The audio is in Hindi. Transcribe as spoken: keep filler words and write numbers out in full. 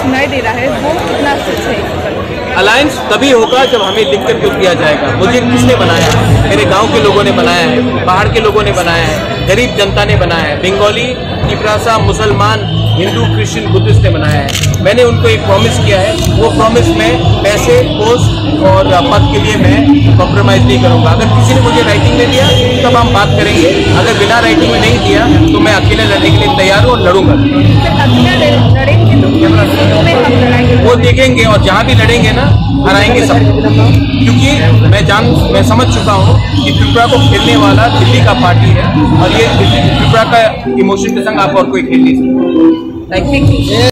सुनाई दे रहा है वो कितना सच है? अलायंस तभी होगा जब हमें लिखकर कुछ दिया जाएगा। मुझे किसने बनाया है? मेरे गांव के लोगों ने बनाया है, बाहर के लोगों ने बनाया है, गरीब जनता ने बनाया है, बंगाली, तिपरासा, मुसलमान, हिंदू, क्रिश्चियन, बुद्धिस्ट ने बनाया है। मैंने उनको एक प्रॉमिस किया है, वो प्रॉमिस में पैसे, पोस्ट और पद के लिए मैं कॉम्प्रोमाइज़ नहीं करूंगा। अगर किसी ने मुझे राइटिंग में दिया तब हम बात करेंगे, अगर बिना राइटिंग में नहीं दिया तो मैं अकेले लड़ने के लिए तैयार हूँ और लड़ूंगा। वो देखेंगे और जहाँ भी लड़ेंगे ना हराएंगे सब, क्योंकि मैं जान मैं समझ चुका हूँ कि त्रिपुरा को खेलने वाला दिल्ली का पार्टी है और ये त्रिपुरा का इमोशन के संग आप और कोई खेल नहीं सकते। Thank you.